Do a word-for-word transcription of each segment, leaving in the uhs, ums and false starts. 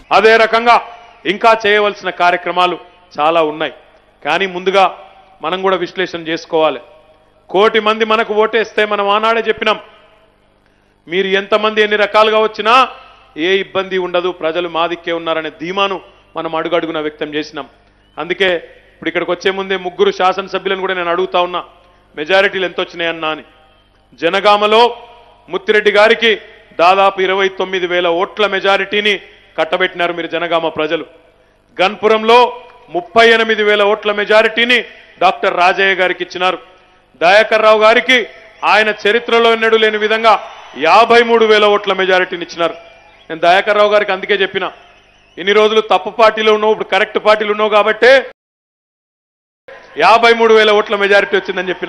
అదే రకంగా ఇంకా చేయవలసిన కార్యక్రమాలు చాలా ఉన్నాయి. కానీ ముందుగా మనం కూడా విశ్లేషణ చేసుకోవాలి. కోటి మంది మనకు ఓటేస్తే మనం ఆనాడే చెప్పినాం, మీరు ఎంతమంది ఎన్ని రకాలుగా వచ్చినా ఏ ఇబ్బంది ఉండదు, ప్రజలు మా దిక్కే ఉన్నారనే ధీమాను మనం అడుగడుగున వ్యక్తం చేసినాం. అందుకే ఇప్పుడు ఇక్కడికి వచ్చే ముందే ముగ్గురు శాసనసభ్యులను కూడా నేను అడుగుతా ఉన్నా, మెజారిటీలు ఎంత వచ్చినాయన్నా అని. జనగామలో ముత్తిరెడ్డి గారికి దాదాపు ఇరవై తొమ్మిది వేల ఓట్ల మెజారిటీని కట్టబెట్టినారు మీరు జనగామ ప్రజలు. గన్పురంలో ముప్పై ఎనిమిది వేల ఓట్ల మెజారిటీని డాక్టర్ రాజయ్య గారికి ఇచ్చినారు. దయాకర్ రావు గారికి ఆయన చరిత్రలో ఎన్నడూ లేని విధంగా యాభై మూడు వేల ఓట్ల మెజారిటీని ఇచ్చినారు. నేను దయాకర్ రావు గారికి అందుకే చెప్పిన, ఇన్ని రోజులు తప్పు పార్టీలో ఉన్నావు, ఇప్పుడు కరెక్ట్ పార్టీలు ఉన్నావు కాబట్టే యాభై మూడు వేల ఓట్ల మెజారిటీ వచ్చిందని చెప్పిన.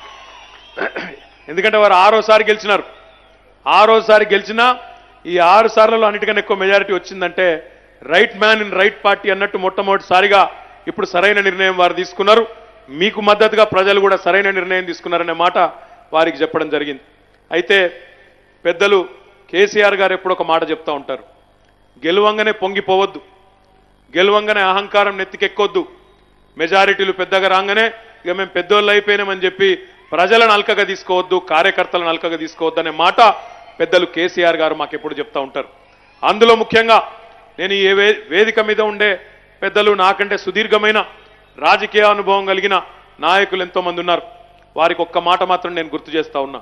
ఎందుకంటే వారు ఆరోసారి గెలిచినారు. ఆరోసారి గెలిచినా ఈ ఆరు సార్లలో అన్నిటికన్నా ఎక్కువ మెజారిటీ వచ్చిందంటే right man in right party అన్నట్టు మొట్టమొదటిసారిగా ఇప్పుడు సరైన నిర్ణయం వారు తీసుకున్నారు. మీకు మద్దతుగా ప్రజలు కూడా సరైన నిర్ణయం తీసుకున్నారనే మాట వారికి చెప్పడం జరిగింది. అయితే పెద్దలు కేసీఆర్ గారు ఎప్పుడు ఒక మాట చెప్తా ఉంటారు, గెలువంగానే పొంగిపోవద్దు, గెలువంగానే అహంకారం నెత్తికెక్కొద్దు, మెజారిటీలు పెద్దగా రాగానే ఇక మేము పెద్దోళ్ళు అయిపోయినామని చెప్పి ప్రజలను అల్కగా తీసుకోవద్దు, కార్యకర్తలను అల్కగా తీసుకోవద్దు అనే మాట పెద్దలు కేసీఆర్ గారు మాకు ఎప్పుడు చెప్తా ఉంటారు. అందులో ముఖ్యంగా నేను ఈ వేదిక మీద ఉండే పెద్దలు నాకంటే సుదీర్ఘమైన రాజకీయ అనుభవం కలిగిన నాయకులు ఎంతోమంది ఉన్నారు. వారికి ఒక్క మాట మాత్రం నేను గుర్తు చేస్తా ఉన్నా,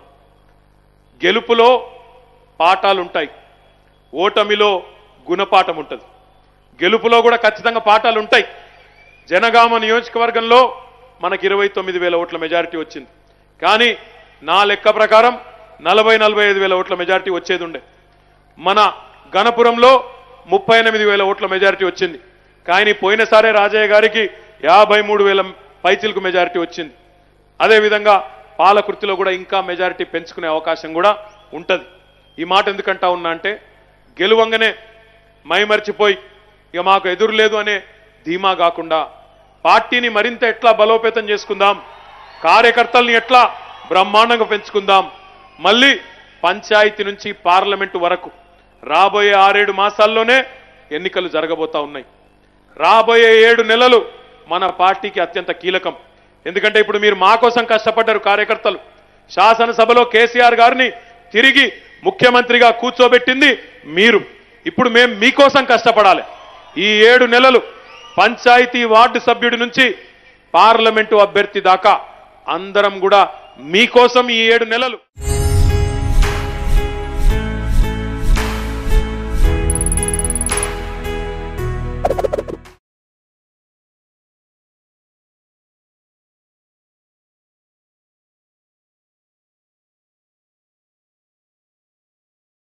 గెలుపులో పాఠాలుంటాయి, ఓటమిలో గుణపాఠం ఉంటుంది. గెలుపులో కూడా ఖచ్చితంగా పాఠాలు ఉంటాయి. జనగామ నియోజకవర్గంలో మనకి ఇరవై తొమ్మిది వేల ఓట్ల మెజారిటీ వచ్చింది. కానీ నా లెక్క ప్రకారం నలభై నలభై ఐదు వేల ఓట్ల మెజారిటీ వచ్చేది ఉండే. మన గణపురంలో ముప్పై ఎనిమిది వేల ఓట్ల మెజారిటీ వచ్చింది. కానీ పోయినసారే రాజయ్య గారికి యాభై మూడు వేల పైచిలకు మెజారిటీ వచ్చింది. అదేవిధంగా పాలకుర్తిలో కూడా ఇంకా మెజారిటీ పెంచుకునే అవకాశం కూడా ఉంటుంది. ఈ మాట ఎందుకంటా ఉన్నా అంటే గెలువంగానే మైమర్చిపోయి ఇక మాకు ఎదురు లేదు అనే ధీమా కాకుండా పార్టీని మరింత ఎట్లా బలోపేతం చేసుకుందాం, కార్యకర్తల్ని ఎట్లా బ్రహ్మాండంగా పెంచుకుందాం, మళ్ళీ పంచాయతీ నుంచి పార్లమెంటు వరకు రాబోయే ఆరేడు మాసాల్లోనే ఎన్నికలు జరగబోతా ఉన్నాయి. రాబోయే ఏడు నెలలు మన పార్టీకి అత్యంత కీలకం. ఎందుకంటే ఇప్పుడు మీరు మా కోసం కష్టపడ్డారు కార్యకర్తలు. శాసనసభలో కేసీఆర్ గారిని తిరిగి ముఖ్యమంత్రిగా కూర్చోబెట్టింది మీరు. ఇప్పుడు మేము మీకోసం కష్టపడాలి. ఈ ఏడు నెలలు పంచాయతీ వార్డు సభ్యుడి నుంచి పార్లమెంటు అభ్యర్థి దాకా అందరం కూడా మీకోసం ఈ ఏడు నెలలు